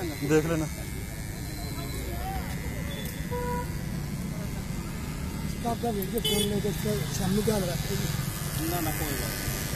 देख लेना। आपका वीडियो फोन में देखकर सामने ध्यान रखेगी ना कोई बात।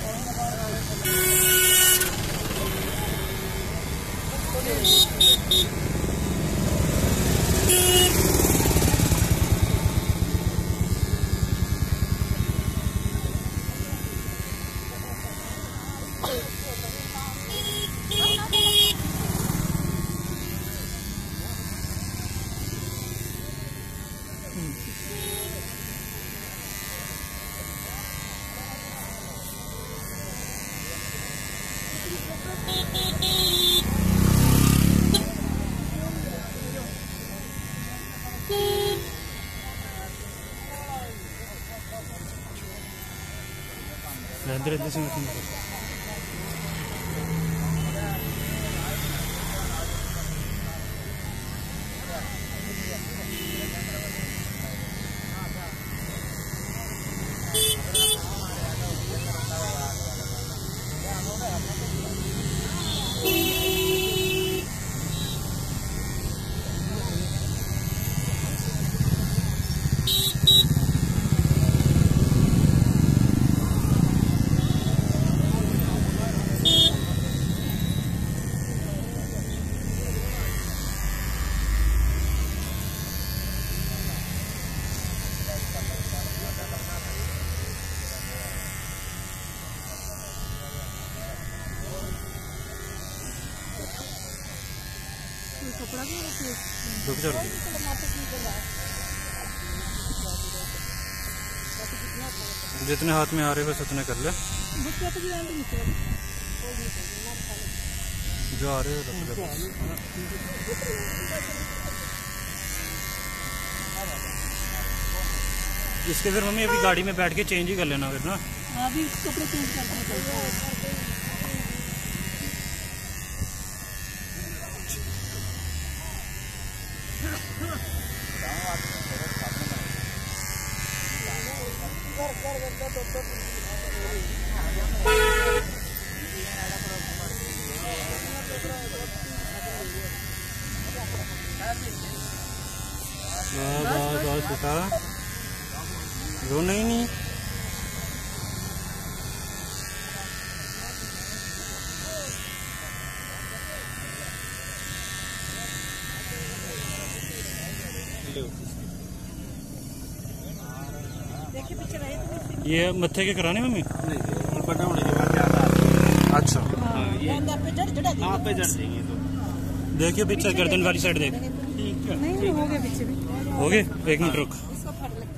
रुक जाओ। जितने हाथ में आ रहे बस उतने कर ले। जो आ रहे हो इसके फिर मम्मी अभी गाड़ी में बैठ के चेंज ही कर लेना फिर ना। अभी कपड़े चेंज करते रो नहीं ये मत्थे के कराने मम्मी अच्छा पे जड़ देंगे तो देखिए पीछे गर्दन वाली साइड देख। नहीं हो गया पीछे भी हो गए। 1 मिनट रुक।